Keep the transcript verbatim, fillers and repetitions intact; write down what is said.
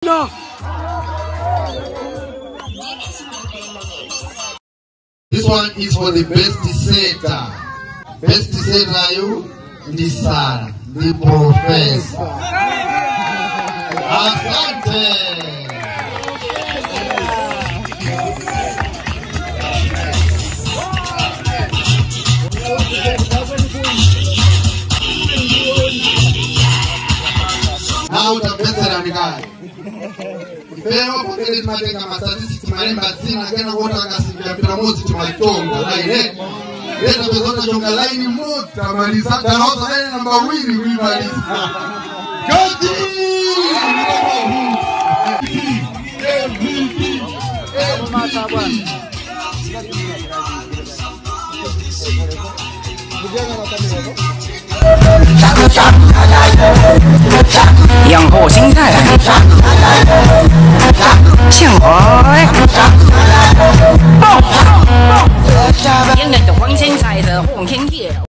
Mkono. This one is for the best setter. Best setter you ndi Sara, ndi Professor. Asante. Now utapesa radikai. Pero porque matenga masatisi tumalemba zina kena kuota kasivya piramozi tumaitonga laine. Leta pezona jonga laini mota malisa kanota laini namba wili kuimalisa. Kati! Yang Ho Xing Cai，像我嘞，应该就黄青菜的红青叶。